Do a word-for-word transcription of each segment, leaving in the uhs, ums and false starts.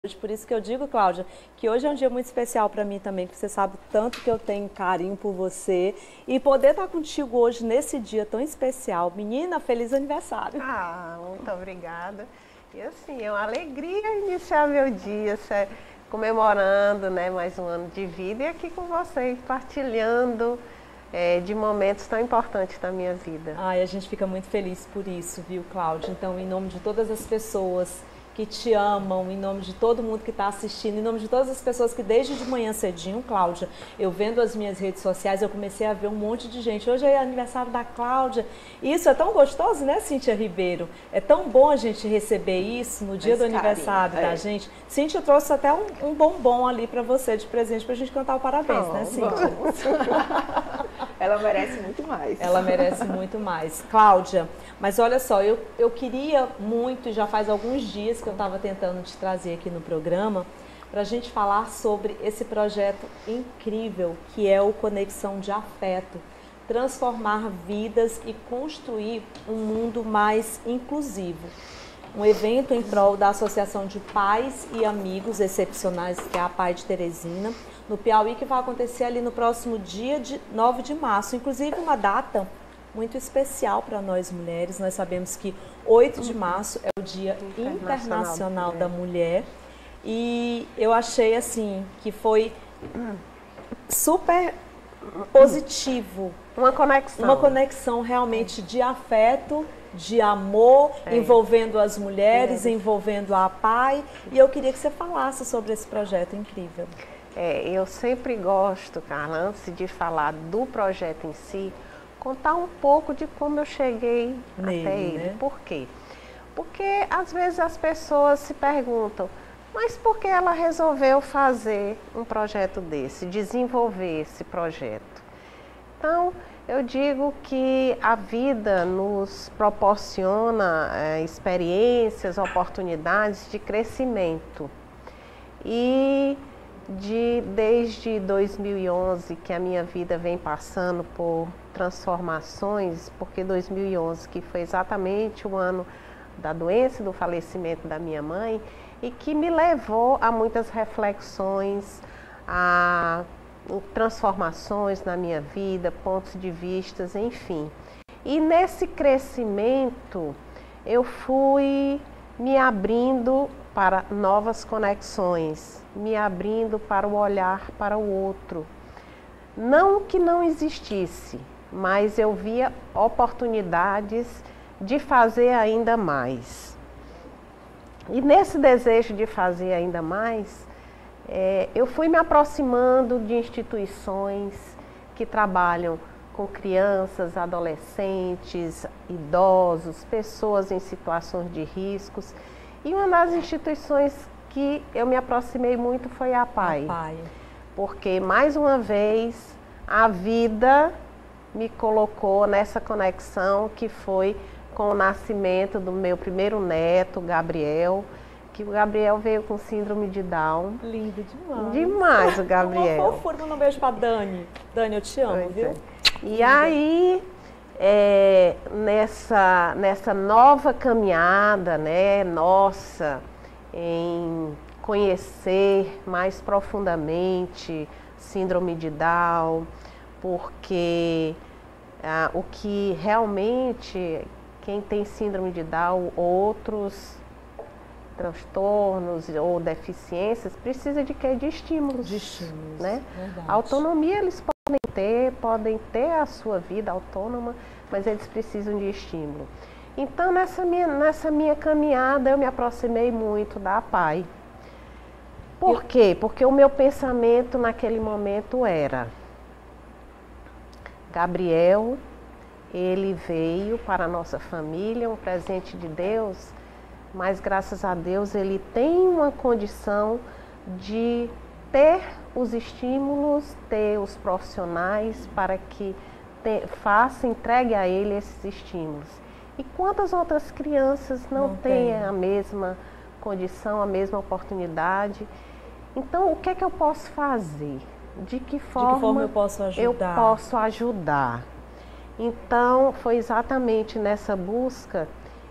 Por isso que eu digo, Cláudia, que hoje é um dia muito especial para mim também, que você sabe tanto que eu tenho carinho por você. E poder estar contigo hoje nesse dia tão especial. Menina, feliz aniversário. Ah, muito obrigada. E assim, é uma alegria iniciar meu dia, comemorando, né, mais um ano de vida e aqui com vocês, partilhando é, de momentos tão importantes da minha vida. Ai, a gente fica muito feliz por isso, viu, Cláudia? Então, em nome de todas as pessoas que te amam, em nome de todo mundo que está assistindo, em nome de todas as pessoas que desde de manhã cedinho, Cláudia, eu vendo as minhas redes sociais, eu comecei a ver um monte de gente. Hoje é aniversário da Cláudia. E isso é tão gostoso, né, Cíntia Ribeiro? É tão bom a gente receber isso no dia do aniversário da gente. Cíntia trouxe até um, um bombom ali para você de presente para a gente cantar o parabéns, oh, né, Cíntia? Ela merece muito mais. Ela merece muito mais. Cláudia, mas olha só, eu, eu queria muito, e já faz alguns dias que eu estava tentando te trazer aqui no programa, para a gente falar sobre esse projeto incrível que é o Conexão de Afeto. Transformar vidas e construir um mundo mais inclusivo. Um evento em prol da Associação de Pais e Amigos Excepcionais, que é a Pai de Teresina, no Piauí, que vai acontecer ali no próximo dia de nove de março. Inclusive uma data muito especial para nós mulheres. Nós sabemos que oito de março é o Dia Internacional, Internacional da Mulher. E eu achei assim que foi super positivo. Uma conexão. Uma conexão realmente de afeto, de amor, é. envolvendo as mulheres, é. envolvendo a Pai. E eu queria que você falasse sobre esse projeto incrível. É, eu sempre gosto, Carla, antes de falar do projeto em si, contar um pouco de como eu cheguei Nele, até ele. Né? Por quê? Porque às vezes as pessoas se perguntam, mas por que ela resolveu fazer um projeto desse, desenvolver esse projeto? Então, eu digo que a vida nos proporciona é, experiências, oportunidades de crescimento. E de, desde dois mil e onze que a minha vida vem passando por transformações, porque dois mil e onze que foi exatamente o ano da doença, do falecimento da minha mãe, e que me levou a muitas reflexões, a transformações na minha vida, pontos de vistas, enfim. E nesse crescimento eu fui me abrindo para novas conexões, me abrindo para o olhar para o outro. Não que não existisse, mas eu via oportunidades de fazer ainda mais. E nesse desejo de fazer ainda mais, é, eu fui me aproximando de instituições que trabalham com crianças, adolescentes, idosos, pessoas em situações de riscos. E uma das instituições que eu me aproximei muito foi a Pai. A Pai. Porque, mais uma vez, a vida me colocou nessa conexão que foi com o nascimento do meu primeiro neto, Gabriel, que o Gabriel veio com síndrome de Down. Lindo demais. Demais o Gabriel. Uma fofura, manda um beijo pra Dani. Dani, eu te amo, pois viu? É. E aí, é, nessa, nessa nova caminhada, né, nossa, em conhecer mais profundamente síndrome de Down, porque ah, o que realmente quem tem síndrome de Down, outros transtornos ou deficiências, precisa de quê? De estímulos. De estímulos, né? Verdade. A autonomia eles podem ter, podem ter a sua vida autônoma, mas eles precisam de estímulo. Então, nessa minha, nessa minha caminhada, eu me aproximei muito da Pai. Por quê? Porque o meu pensamento naquele momento era: Gabriel, ele veio para a nossa família, um presente de Deus, mas graças a Deus ele tem uma condição de ter os estímulos, ter os profissionais para que te, faça, entregue a ele esses estímulos. E quantas outras crianças não, não têm tem. a mesma condição, a mesma oportunidade? Então, o que é que eu posso fazer? De que forma, De que forma eu posso ajudar? Eu posso ajudar? Então, foi exatamente nessa busca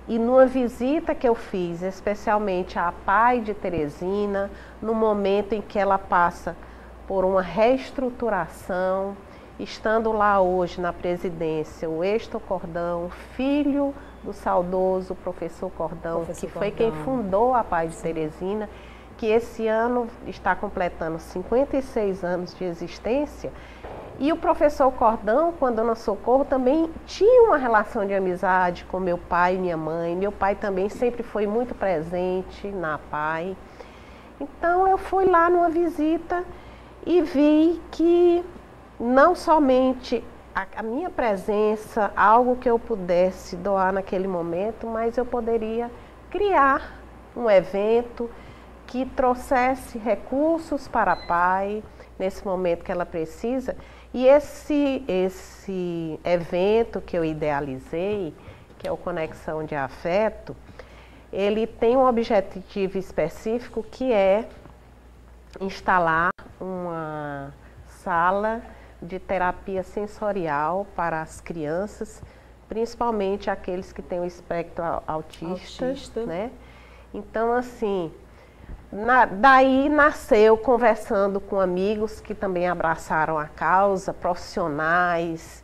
E numa visita que eu fiz, especialmente à Pai de Teresina, no momento em que ela passa por uma reestruturação, estando lá hoje na presidência o Êxito Cordão, filho do saudoso professor Cordão, professor que foi Cordão. Quem fundou a Pai de Sim. Teresina, que esse ano está completando cinquenta e seis anos de existência. E o professor Cordão, com a Dona Socorro, também tinha uma relação de amizade com meu pai e minha mãe. Meu pai também sempre foi muito presente na Pai. Então eu fui lá numa visita e vi que não somente a, a minha presença, algo que eu pudesse doar naquele momento, mas eu poderia criar um evento que trouxesse recursos para a Pai nesse momento que ela precisa. E esse, esse evento que eu idealizei, que é o Conexão de Afeto, ele tem um objetivo específico que é instalar uma sala de terapia sensorial para as crianças, principalmente aqueles que têm o espectro autista, autista. Né? Então, assim, Na, daí nasceu conversando com amigos que também abraçaram a causa, profissionais,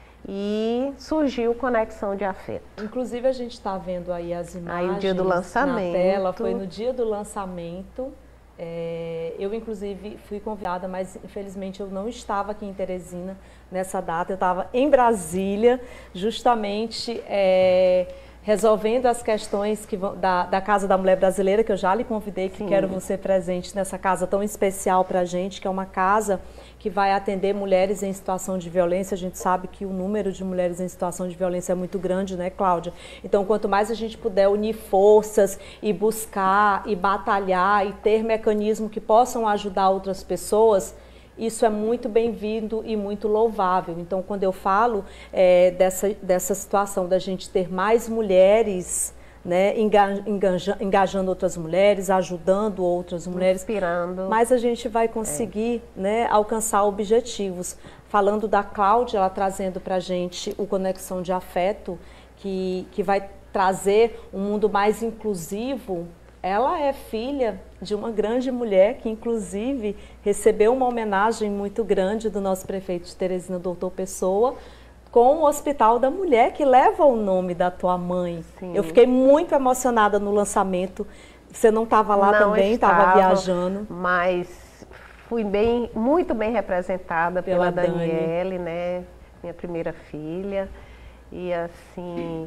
e surgiu Conexão de Afeto. Inclusive a gente está vendo aí as imagens aí o dia do lançamento. Na tela, foi no dia do lançamento. É, eu inclusive fui convidada, mas infelizmente eu não estava aqui em Teresina nessa data, eu estava em Brasília, justamente... É, resolvendo as questões que vão, da, da Casa da Mulher Brasileira, que eu já lhe convidei, que Sim. quero você presente nessa casa tão especial para a gente, que é uma casa que vai atender mulheres em situação de violência. A gente sabe que o número de mulheres em situação de violência é muito grande, né, Cláudia? Então, quanto mais a gente puder unir forças e buscar e batalhar e ter mecanismos que possam ajudar outras pessoas, isso é muito bem-vindo e muito louvável. Então, quando eu falo é, dessa, dessa situação da gente ter mais mulheres, né, engaja, engajando outras mulheres, ajudando outras mulheres, inspirando, mais a gente vai conseguir é. né, alcançar objetivos. Falando da Cláudia, ela trazendo para a gente o Conexão de Afeto, que, que vai trazer um mundo mais inclusivo. Ela é filha de uma grande mulher que, inclusive, recebeu uma homenagem muito grande do nosso prefeito de Teresina, doutor Pessoa, com o Hospital da Mulher, que leva o nome da tua mãe. Sim. Eu fiquei muito emocionada no lançamento. Você não estava lá não também, estava viajando. Mas fui bem, muito bem representada pela, pela Daniele, né? Minha primeira filha. E assim...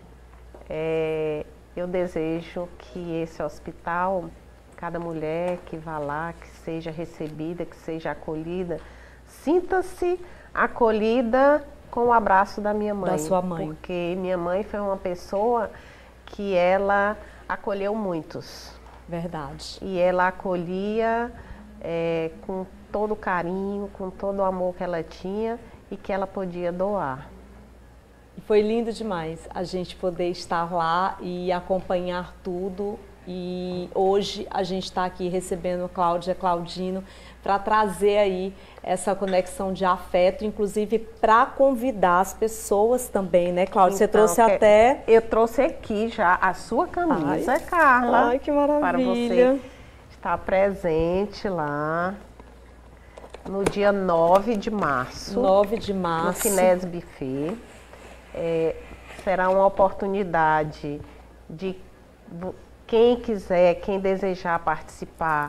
É, eu desejo que esse hospital, cada mulher que vá lá, que seja recebida, que seja acolhida, sinta-se acolhida com o abraço da minha mãe. Da sua mãe. Porque minha mãe foi uma pessoa que ela acolheu muitos. Verdade. E ela acolhia é, com todo o carinho, com todo o amor que ela tinha e que ela podia doar. Foi lindo demais a gente poder estar lá e acompanhar tudo. E hoje a gente está aqui recebendo Cláudia Claudino para trazer aí essa conexão de afeto, inclusive para convidar as pessoas também, né, Cláudia? Você então, trouxe até... Eu trouxe aqui já a sua camisa, ai, Carla. Ai, que maravilha. Para você estar presente lá no dia nove de março. nove de março. No Finés Buffet. É, será uma oportunidade de quem quiser, quem desejar participar,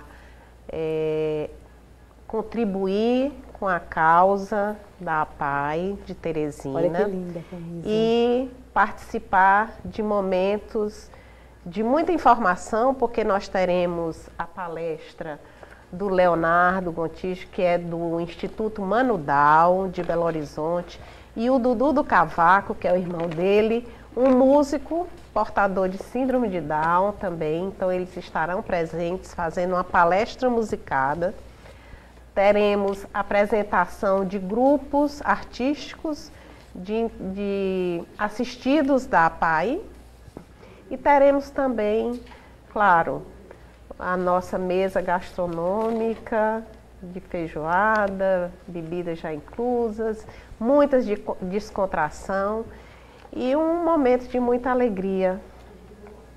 é, contribuir com a causa da Pai de Teresina. Olha que linda a camisa. E participar de momentos de muita informação, porque nós teremos a palestra do Leonardo Gontijo, que é do Instituto Mano Down de Belo Horizonte, e o Dudu do Cavaco, que é o irmão dele, um músico portador de síndrome de Down também. Então eles estarão presentes fazendo uma palestra musicada. Teremos apresentação de grupos artísticos de, de assistidos da Pai. E teremos também, claro, a nossa mesa gastronômica de feijoada, bebidas já inclusas, muitas de descontração e um momento de muita alegria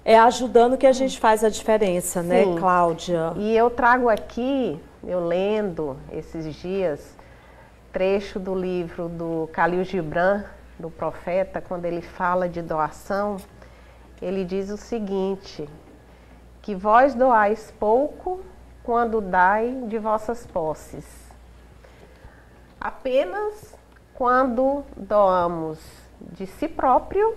É ajudando que a gente faz a diferença, Sim. né, Cláudia? E eu trago aqui, eu lendo esses dias, trecho do livro do Khalil Gibran, do Profeta, quando ele fala de doação, ele diz o seguinte, que vós doais pouco quando dai de vossas posses. Apenas quando doamos de si próprio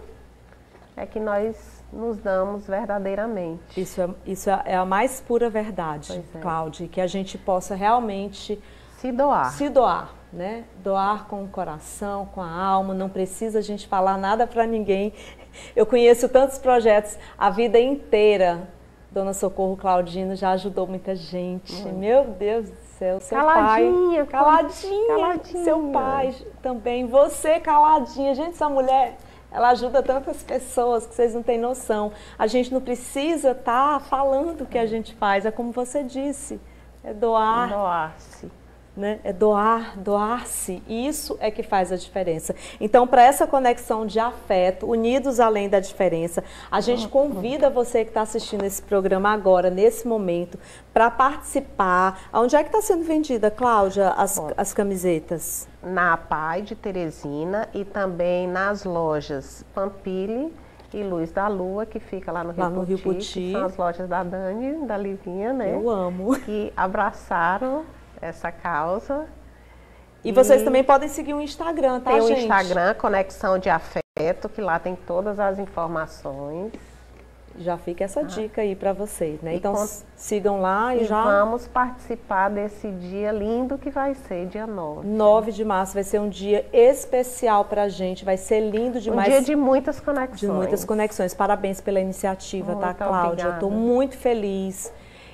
é que nós nos damos verdadeiramente. Isso é, isso é a mais pura verdade, é. Cláudia, que a gente possa realmente se doar. Se doar, né? Doar com o coração, com a alma, não precisa a gente falar nada para ninguém. Eu conheço tantos projetos a vida inteira. Dona Socorro Claudino já ajudou muita gente. Hum. Meu Deus do céu, seu caladinha, pai. Caladinha, caladinha. Seu pai também. Você, caladinha. Gente, essa mulher, ela ajuda tantas pessoas que vocês não têm noção. A gente não precisa estar tá falando o que a gente faz. É como você disse, é doar. Doar-se. Né? É doar, doar-se. Isso é que faz a diferença. Então, para essa conexão de afeto, unidos além da diferença, a gente convida você que está assistindo esse programa agora, nesse momento, para participar. Onde é que está sendo vendida, Cláudia, as, as camisetas? Na APAI de Teresina e também nas lojas Pampilhe e Luz da Lua, que fica lá no Rio, lá no Rio Puti, Puti. São as lojas da Dani, da Livinha, né? Eu amo. Que abraçaram essa causa. E, e vocês também podem seguir o Instagram, tá, tem gente? Tem o Instagram, Conexão de Afeto, que lá tem todas as informações. Já fica essa ah. dica aí para vocês, né? E então com... sigam lá e, e já... vamos participar desse dia lindo que vai ser, dia nove. nove de março vai ser um dia especial pra gente, vai ser lindo demais. Um dia de muitas conexões. De muitas conexões. Parabéns pela iniciativa, muito tá, Cláudia? Obrigada. Eu tô muito feliz.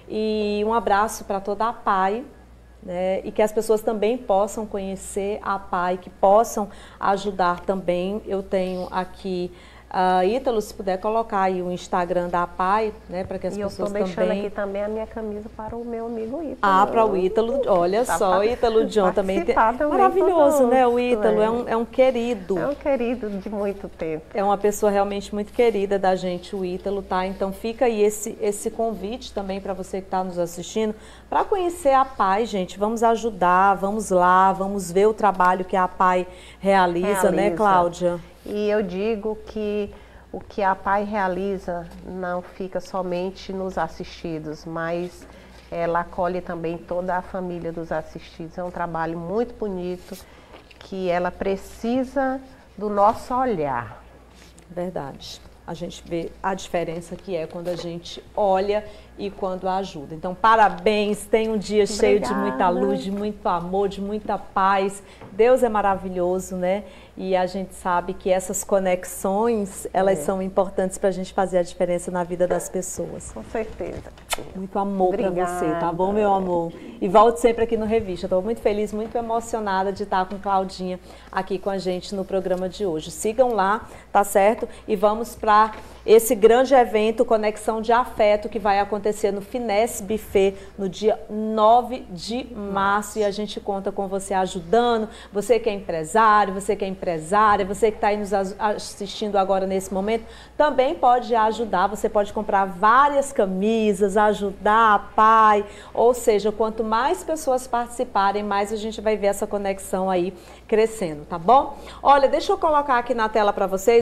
E um abraço para toda a APAI. Né, e que as pessoas também possam conhecer a APAI, que possam ajudar também. Eu tenho aqui, uh, Ítalo, se puder colocar aí o Instagram da APAI, né, para que as e pessoas também... eu estou deixando aqui também a minha camisa para o meu amigo Ítalo. Ah, para o Ítalo, olha tá só, Ítalo John também tem... Maravilhoso, né, o Ítalo, é. é, um, é um querido. É um querido de muito tempo. É uma pessoa realmente muito querida da gente, o Ítalo, tá? Então fica aí esse, esse convite também para você que está nos assistindo, para conhecer a APAI, gente. Vamos ajudar, vamos lá, vamos ver o trabalho que a APAI realiza, realiza, né, Cláudia? E eu digo que o que a APAI realiza não fica somente nos assistidos, mas ela acolhe também toda a família dos assistidos. É um trabalho muito bonito, que ela precisa do nosso olhar. Verdade. A gente vê a diferença que é quando a gente olha e quando ajuda. Então, parabéns, tenha um dia Obrigada. cheio de muita luz, de muito amor, de muita paz. Deus é maravilhoso, né? E a gente sabe que essas conexões, elas é. são importantes para a gente fazer a diferença na vida das pessoas. Com certeza. Muito amor para você, tá bom, meu amor? E volte sempre aqui no Revista. Estou muito feliz, muito emocionada de estar com Claudinha aqui com a gente no programa de hoje. Sigam lá, tá certo? E vamos para esse grande evento, Conexão de Afeto, que vai acontecer no Finesse Buffet no dia nove de março. E a gente conta com você ajudando, você que é empresário, você que é empresária, você que está aí nos assistindo agora nesse momento, também pode ajudar. Você pode comprar várias camisas, ajudar a APAI, ou seja, quanto mais pessoas participarem, mais a gente vai ver essa conexão aí crescendo, tá bom? Olha, deixa eu colocar aqui na tela para vocês